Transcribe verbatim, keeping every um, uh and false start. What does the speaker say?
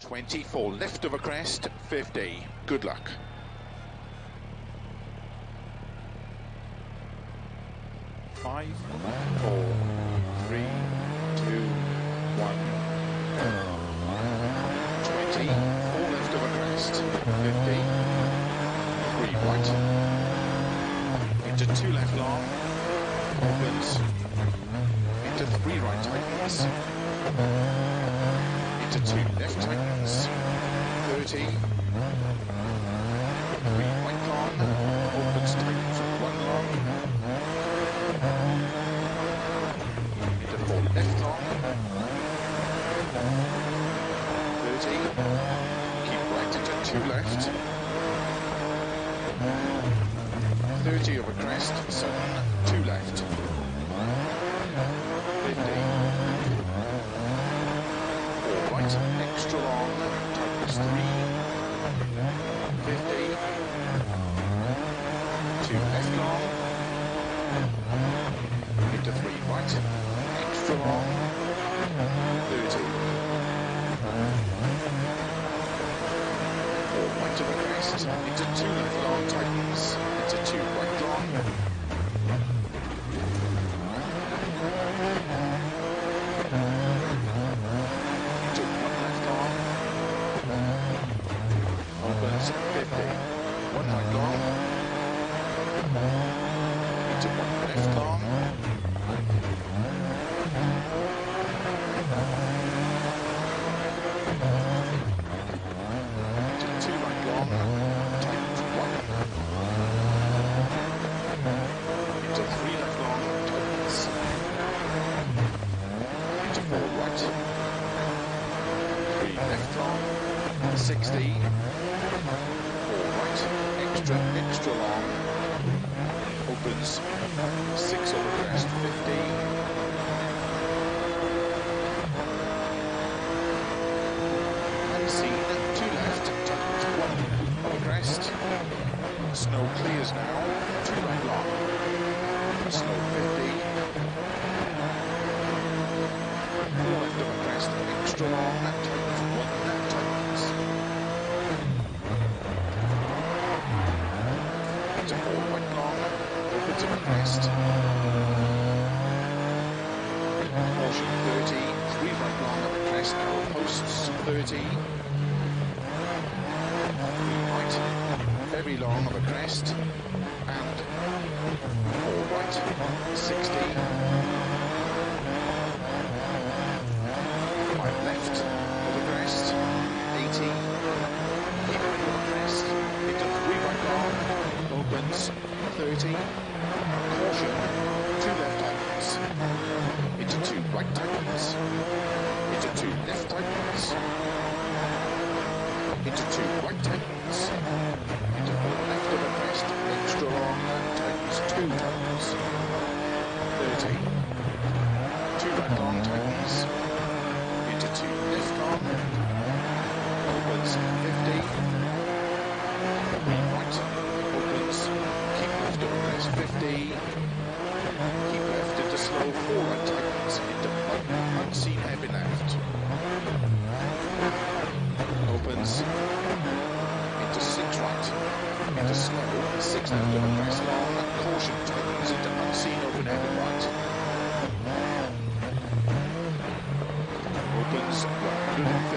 twenty for left of a crest, fifty. Good luck. Five, four, three, two, one. twenty, four left of a crest, fifty. Three right. Into two left long. Opens. Into three right tightens. Into two left tightens. thirty. Three right long. Opens tightens one long. Into four left long. thirty. Keep right into two left. thirty over crest, sudden, two left. fifty. Four right, extra long, tightens three. fifty. Two left long. Into three right, extra long. thirty. Four right over crest, into two left long, tightens. Into two right long. Into one left long. Opens fifty. One right long. Into one left long. Into two right long. Tightens one. Into three left long, tightens. Into four right. Three left long, sixty. Four right, extra, extra long. Opens, six over crest, fifty. Unseen, two left, tightens one over crest. Snow clears now, two right long. Snow fifty. Four left of a crest, extra long, tightens one, tightens. Into four right long, opens of a crest. Caution thirty, three right long of a crest, narrow posts, thirty. Three right, very long of a crest, and four right, sixty. Five left of a crest, eighty. Keep right of a crest, into three right long, opens, thirty. Caution, two left tightens, into two right tightens, into two left tightens, into two right tightens, into four left of a crest, extra long, tightens, two tightens, thirty. Two right long tightens, into two left long, opens, fifty. Three right, opens, keep left of a crest, fifty. Keep left into slow, four right tightens, into un unseen heavy left. Opens, into six right, into slow, six left of a crest long, caution tightens into unseen open heavy right. Opens one hundred fifty.